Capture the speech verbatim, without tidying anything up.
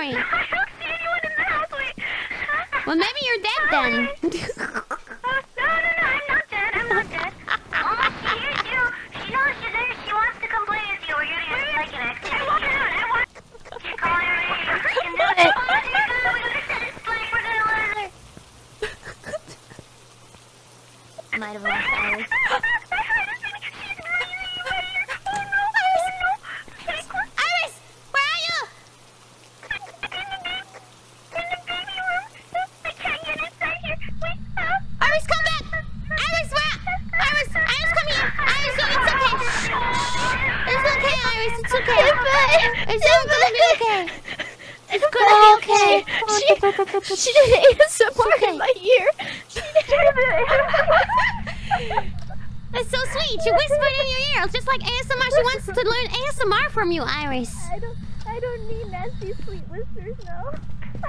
sorry. I don't see anyone in the house. Wait. Well, maybe you're dead then. No, no, no, I'm not dead. I'm not dead. Mama, she hears you. She knows she's there. She wants to come play with you, or you're gonna like an accident. I want out. I want. Come on, everybody. You can do it. Oh, my God. We gotta set it straight. We're gonna let her. Might have lost Iris. Iris, where are you? Iris, come back! Iris, where? Iris, Iris, come here! Iris, no, it's okay. It's okay, Iris, it's okay. It's all gonna be okay. It's gonna be okay. She, she did A S M R in my ear. She did That's so sweet. She whispered in your ear. It's just like A S M R. She wants to learn A S M R from you, Iris. I don't, I don't need nasty sweet whispers, no.